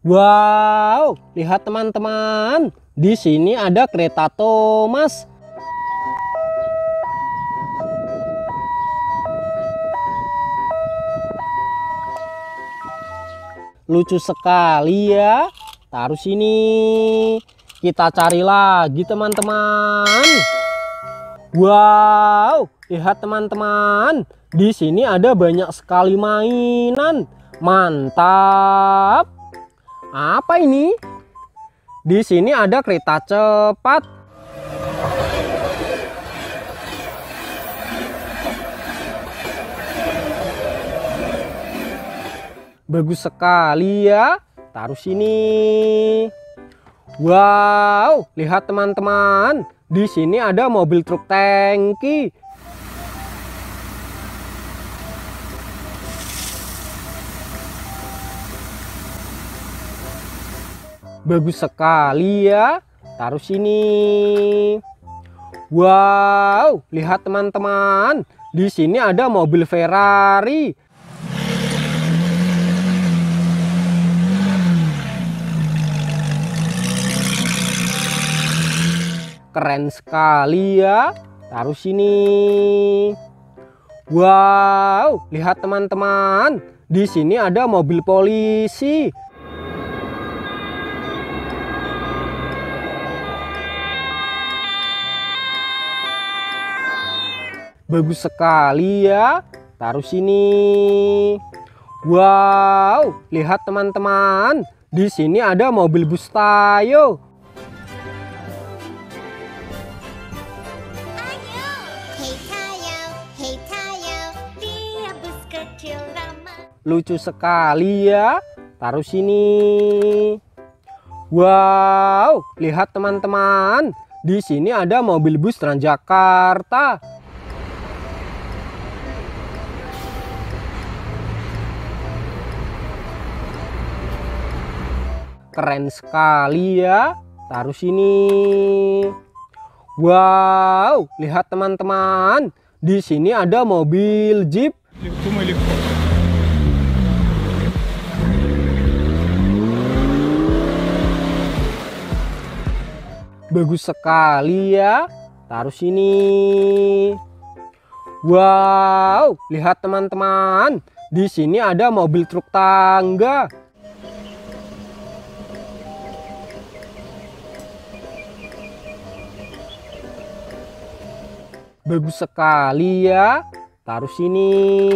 Wow, lihat teman-teman. Di sini ada kereta Thomas. Lucu sekali ya. Taruh sini. Kita cari lagi teman-teman. Wow, lihat teman-teman. Di sini ada banyak sekali mainan. Mantap. Apa ini? Di sini ada kereta cepat. Bagus sekali ya. Taruh sini. Wow, lihat teman-teman. Di sini ada mobil truk tangki. Bagus sekali ya. Taruh sini. Wow, lihat teman-teman. Di sini ada mobil Ferrari. Keren sekali ya. Taruh sini. Wow, lihat teman-teman. Di sini ada mobil polisi. Bagus sekali ya. Taruh sini. Wow, lihat teman-teman. Di sini ada mobil bus Tayo. Lucu sekali ya. Taruh sini. Wow, lihat teman-teman. Di sini ada mobil bus Transjakarta. Keren sekali ya. Taruh sini. Wow, lihat teman-teman. Di sini ada mobil Jeep. Bagus sekali ya. Taruh sini. Wow, lihat teman-teman. Di sini ada mobil truk tangga. Bagus sekali ya. Taruh sini.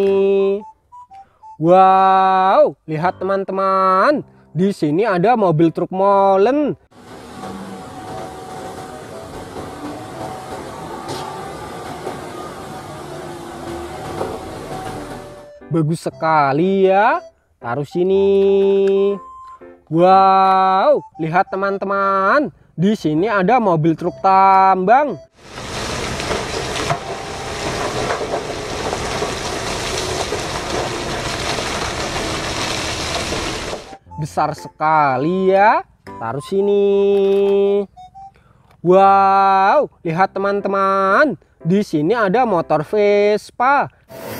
Wow, lihat teman-teman. Di sini ada mobil truk molen. Bagus sekali ya. Taruh sini. Wow, lihat teman-teman. Di sini ada mobil truk tambang. Besar sekali ya. Taruh sini. Wow, lihat teman-teman. Di sini ada motor Vespa.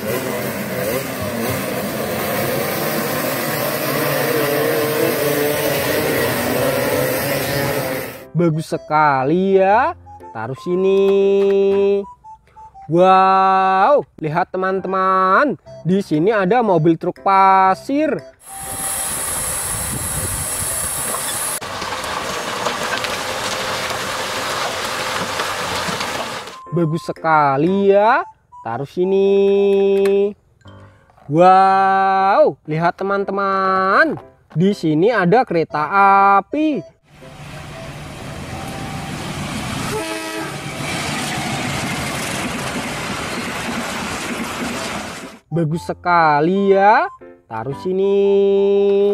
Bagus sekali ya. Taruh sini. Wow, lihat teman-teman. Di sini ada mobil truk pasir. Bagus sekali ya. Taruh sini. Wow, lihat teman-teman. Di sini ada kereta api. Bagus sekali ya. Taruh sini.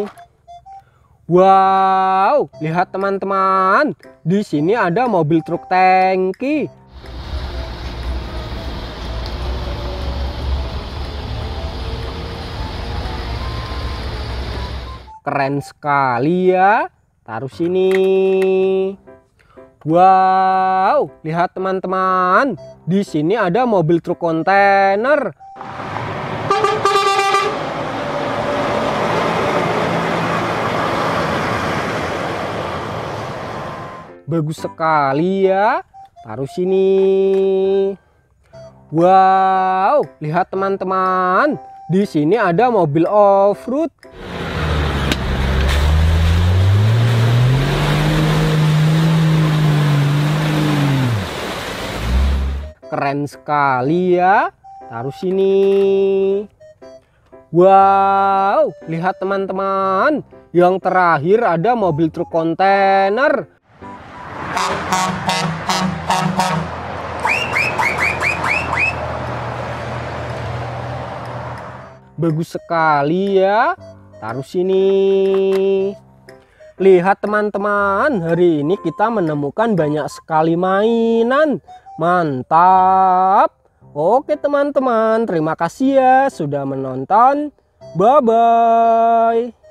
Wow, lihat teman-teman. Di sini ada mobil truk tangki. Keren sekali ya. Taruh sini. Wow, lihat teman-teman. Di sini ada mobil truk kontainer. Bagus sekali ya. Taruh sini. Wow, lihat teman-teman. Di sini ada mobil off-road. Keren sekali ya. Taruh sini. Wow, lihat teman-teman. Yang terakhir ada mobil truk kontainer. Bagus sekali ya. Taruh sini. Lihat teman-teman, hari ini kita menemukan banyak sekali mainan. Mantap. Oke teman-teman, terima kasih ya sudah menonton. Bye-bye.